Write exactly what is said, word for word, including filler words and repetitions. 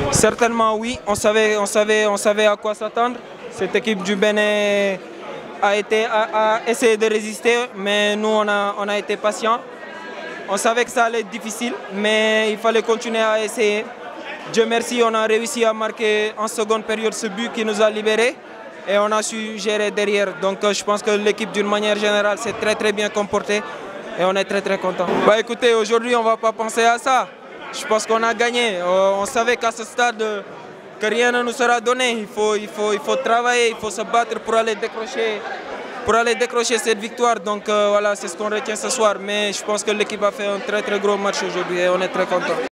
Certainement oui, on savait, on savait, on savait à quoi s'attendre. Cette équipe du Bénin a, été, a, a essayé de résister, mais nous on a, on a été patients. On savait que ça allait être difficile, mais il fallait continuer à essayer. Dieu merci, on a réussi à marquer en seconde période ce but qui nous a libérés et on a su gérer derrière. Donc je pense que l'équipe d'une manière générale s'est très très bien comportée et on est très très content. Bah écoutez, aujourd'hui on ne va pas penser à ça. Je pense qu'on a gagné. On savait qu'à ce stade que rien ne nous sera donné. Il faut, il faut, il faut travailler, il faut se battre pour aller décrocher, pour aller décrocher cette victoire. Donc euh, voilà, c'est ce qu'on retient ce soir. Mais je pense que l'équipe a fait un très très gros match aujourd'hui et on est très content.